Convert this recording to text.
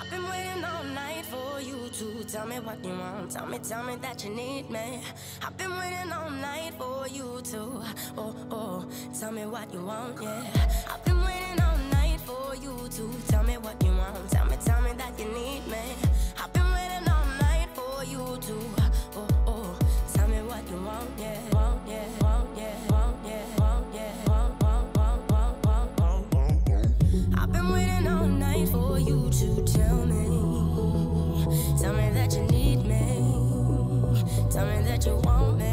I've been waiting all night for you to tell me what you want. Tell me that you need me. I've been waiting all night for you to, tell me what you want, yeah. I've been waiting all night for you to tell me what you want. Tell me that you need me. I've been waiting all night for you to, tell me what you want, yeah. Want, yeah, want, yeah, want, yeah, want, yeah, want, want, want, want, want, want, want. I've been waiting all night for you to tell me that you need me. Tell me that you want me.